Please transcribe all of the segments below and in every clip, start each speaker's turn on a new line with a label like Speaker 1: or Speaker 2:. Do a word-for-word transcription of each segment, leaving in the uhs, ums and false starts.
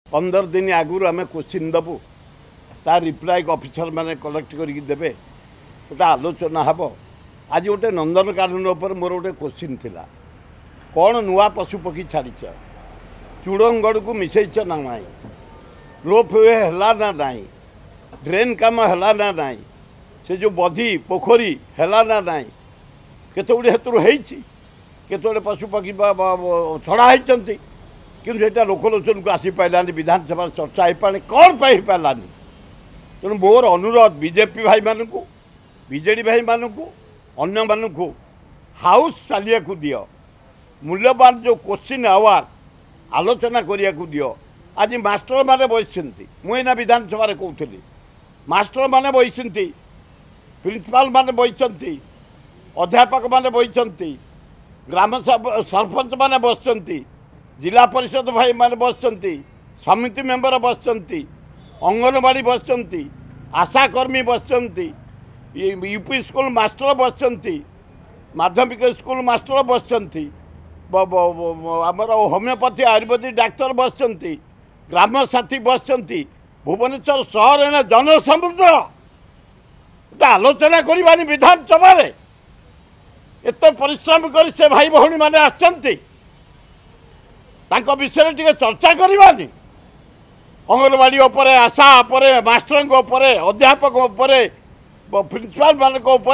Speaker 1: पंदर दिन आगुरी आम क्वेश्चन देवु तार रिप्लाई ऑफिसर मैंने कलेक्ट करके देवे गोटे आलोचना हम आज गोटे नंदनकानन उपर मोर गोटे क्वेश्चन थिला कौन नुआ पशु पक्षी छाड़ीच चूड़गढ़ को मिसैच ना ना रोप वे है ना ना ड्रेन काम है ना ना से जो बधी पोखरी है ना ना केत गुड़े हेतु केत पशु पक्षी छड़ा होती कि लोकलोचन को आसी पारानी विधानसभा चर्चा हो पाने कौन पर हो पारानी तेणु मोर अनुरोध बीजेपी भाई मान को बीजेडी भाई मान को अन्य मान को हाउस चलिया को दियो मूल्यवान जो क्वेश्चन आवार आलोचना करिया को दियो आज मास्टर माने बसछन्ती मुना विधानसभा कहूली मास्टर माने बसछन्ती प्रिंसिपाल माने बसछन्ती अध्यापक माने बसछन्ती ग्राम सरपंच माने बसछन्ती जिला परिषद भाई माने बसछन्ती समिति मेंबर बसछन्ती अंगनवाड़ी बसछन्ती आशाकर्मी बसछन्ती यूपी स्कूल मास्टर बसछन्ती माध्यमिक स्कूल मास्टर बसछन्ती आमर होमियोपैथी आयुर्वेदिक डाक्तर बसछन्ती ग्राम साथी बसछन्ती भुवनेश्वर सहर एने जनसमुद्र आलोचना करवानी विधानसभा एत परिश्रम कर से भाई भौणी माने आछन्ती तांको विषय टिके चर्चा करवानी अंगनवाड़ी उपरे आशा उपरे मास्टर उपरे अध्यापक उपरे प्रिंसिपाल मान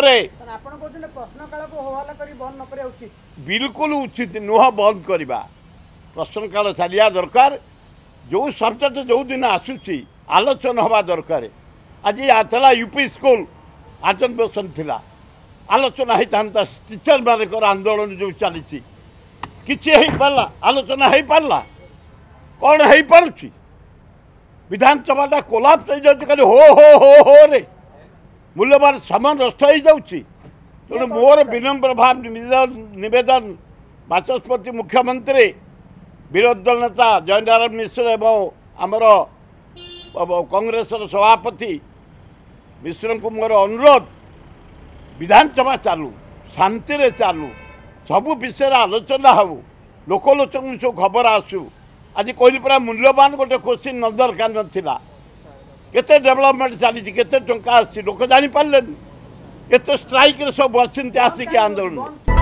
Speaker 1: बिल्कुल उचित नुह बंद करवा प्रश्न काल चलिया दरकार जो सब्जेक्ट जो दिन आसूची आलोचना हवा दरकार आज आला यूपी स्कूल आजन्वेषण थिला आलोचना होता टीचर मान आंदोलन जो चली किसी पारा आलोचना हो पारा कौन हो पारुछि विधानसभा कोलाप्स हो जाती खाली हो हो हो हो रे मूल्यवान समय नष्ट हो जाऊँगी तेणु मोर विनम्र भाव निवेदन बाचस्पति मुख्यमंत्री विरोधी दल नेता जयनारायण मिश्र एवं आमर कांग्रेस सभापति मिश्र को मोर अनुरोध विधानसभा चालू शांति रे चालू सबु विषय आलोचना हो लोकलोचन सब खबर आसू आज कहली पूरा मूल्यवान गोटे क्वेश्चन नजर नाला केते डेवलपमेंट चली केते टंका आसी लोक जानी पारे केते स्ट्राइक सब बसते आसिक आंदोलन।